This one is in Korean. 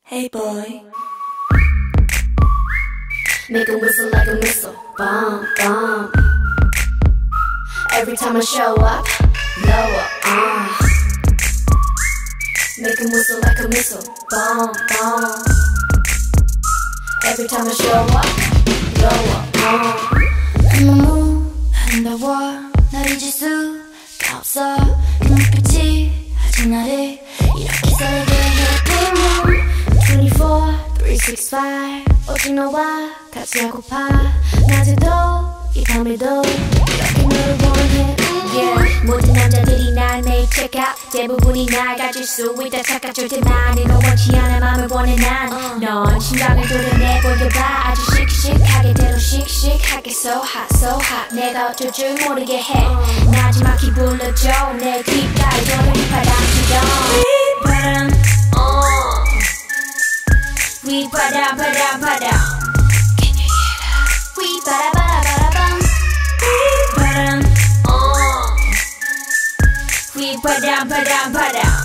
Hey boy, make a whistle like a missile, bomb, bomb. Every time I show up, lower, make him whistle like a missile, bomb, bomb. Every time I show up, lower, 너무 아름다워 날 잊을 수가 없어 그 눈빛이 아직 나를 이렇게 설레게 해 24, 365 오직 너와 같이 하고파 낮에도 이 밤에도 이렇게 너를 원해 yeah. 모든 남자들이 날 매일 check out 대부분이 날 가질 수 있다 착각 절대 나는 너 원치 않아 맘을 원해 난넌 심장을 도려내 보여봐 아주 씩씩하게 대로 씩씩하게 so hot 내가 어쩔 줄 모르게 해 나지막히 불러줘 내 귓가에 도는 휘바람 지점 휘바람 휘바람 바람 바람 Can you hear that? 휘바람 바람 바람 휘바람 휘바람 바람 바람